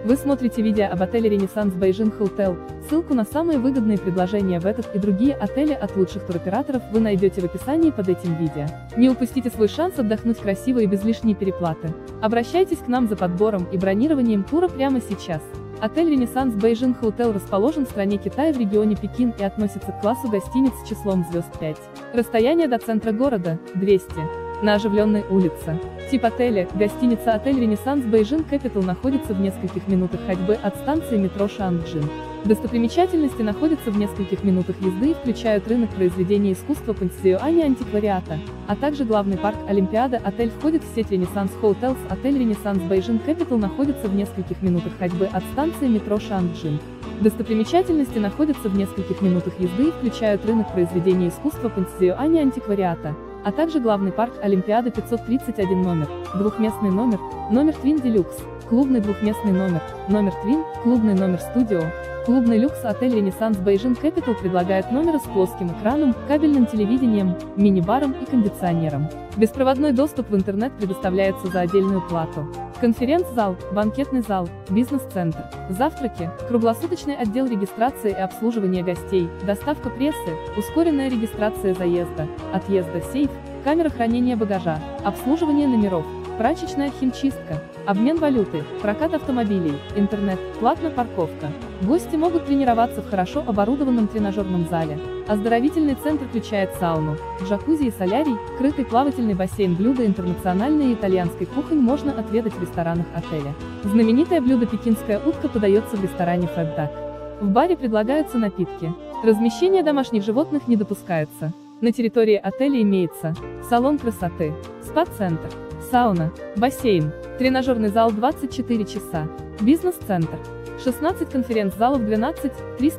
Вы смотрите видео об отеле Renaissance Beijing Hotel. Ссылку на самые выгодные предложения в этот и другие отели от лучших туроператоров вы найдете в описании под этим видео. Не упустите свой шанс отдохнуть красиво и без лишней переплаты. Обращайтесь к нам за подбором и бронированием тура прямо сейчас. Отель Renaissance Beijing Hotel расположен в стране Китай в регионе Пекин и относится к классу гостиниц с числом звезд 5. Расстояние до центра города – 200. На оживленной улице. Тип отеля – гостиница. Отель Renaissance Beijing Capital находится в нескольких минутах ходьбы от станции метро Шанчжин. Достопримечательности находятся в нескольких минутах езды и включают рынок произведений искусства пансион и антиквариата, а также главный парк Олимпиада. Отель входит в сеть Renaissance Hotels. Отель Renaissance Beijing Capital находится в нескольких минутах ходьбы от станции метро Шанчжин. Достопримечательности находятся в нескольких минутах езды и включают рынок произведений искусства пансион и антиквариата, а также главный парк Олимпиада. 531 номер, двухместный номер, номер Twin Deluxe, клубный двухместный номер, номер Twin, клубный номер Studio, клубный люкс. Отель Renaissance Beijing Capital предлагает номеры с плоским экраном, кабельным телевидением, мини-баром и кондиционером. Беспроводной доступ в интернет предоставляется за отдельную плату. Конференц-зал, банкетный зал, бизнес-центр, завтраки, круглосуточный отдел регистрации и обслуживания гостей, доставка прессы, ускоренная регистрация заезда, отъезда, сейф, камера хранения багажа, обслуживание номеров, прачечная, химчистка, обмен валюты, прокат автомобилей, интернет, платная парковка. Гости могут тренироваться в хорошо оборудованном тренажерном зале. Оздоровительный центр включает сауну, джакузи и солярий, крытый плавательный бассейн. Блюда интернациональной и итальянской кухни можно отведать в ресторанах отеля. Знаменитое блюдо пекинская утка подается в ресторане Fat Duck. В баре предлагаются напитки. Размещение домашних животных не допускается. На территории отеля имеется салон красоты, спа-центр, сауна, бассейн, тренажерный зал 24 часа, бизнес-центр, 16 конференц-залов 12,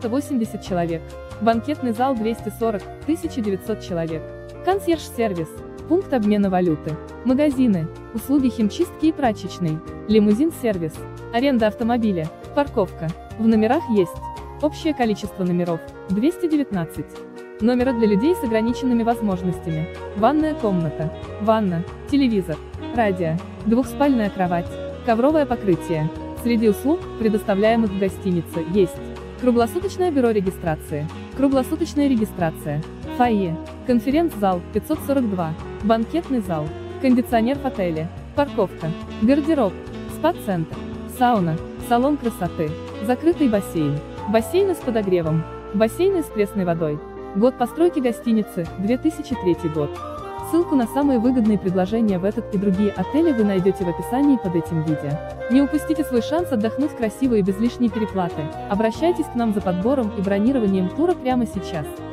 380 человек, банкетный зал 240, 1900 человек, консьерж-сервис, пункт обмена валюты, магазины, услуги химчистки и прачечной, лимузин-сервис, аренда автомобиля, парковка. В номерах есть общее количество номеров – 219. Номера для людей с ограниченными возможностями, ванная комната, ванна, телевизор, радио, двухспальная кровать, ковровое покрытие. Среди услуг, предоставляемых в гостинице, есть круглосуточное бюро регистрации, круглосуточная регистрация, фойе, конференц-зал 542, банкетный зал, кондиционер в отеле, парковка, гардероб, спа-центр, сауна, салон красоты, закрытый бассейн, бассейны с подогревом, бассейны с пресной водой. Год постройки гостиницы – 2003 год. Ссылку на самые выгодные предложения в этот и другие отели вы найдете в описании под этим видео. Не упустите свой шанс отдохнуть красиво и без лишней переплаты. Обращайтесь к нам за подбором и бронированием тура прямо сейчас.